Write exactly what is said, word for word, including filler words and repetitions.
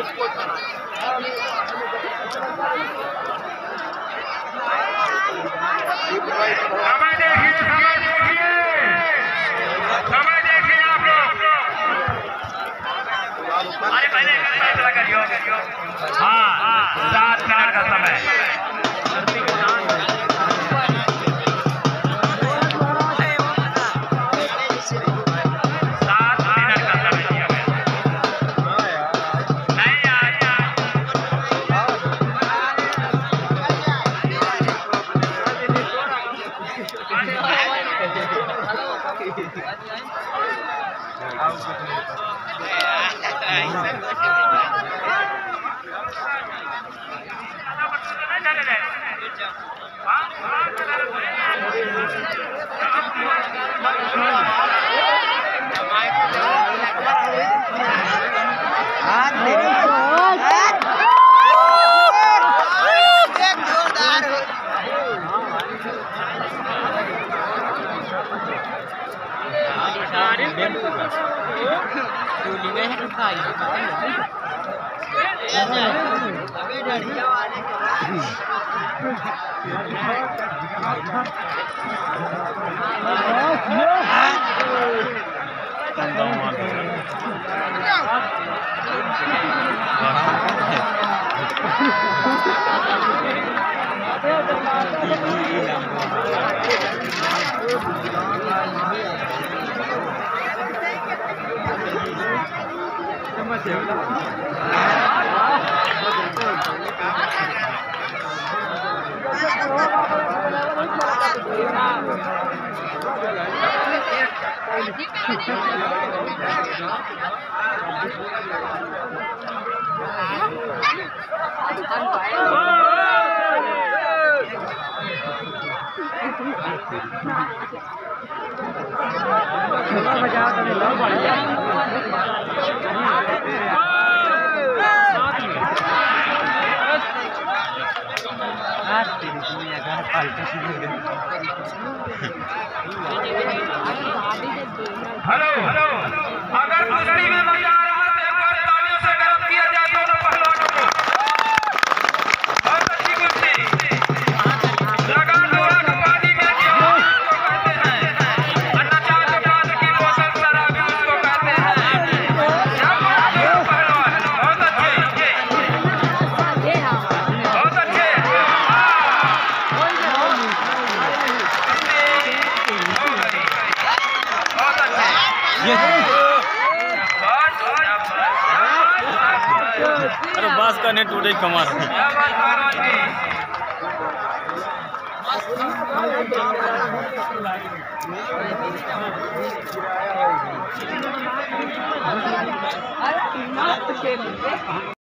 समय देखिए, समय देखिए, समय देखिए आप लोग। अरे पहले फैसला करियो। हाँ, सात मिनट का समय। हेलो हेलो, अगर कुश्ती में मजा आ रहा है तो एक बार तालियों से गर्व किया जाए दोनों पहलवानों को। बहुत अच्छी कुश्ती लगा दो आग पानी में जो उसको कहते हैं, अन्ना चार तो पाँच की बोतल शराब उसको कहते हैं। क्या बात है पहलवान, बहुत अच्छे बहुत अच्छे। अरे बास का नेट उड़े कमाल।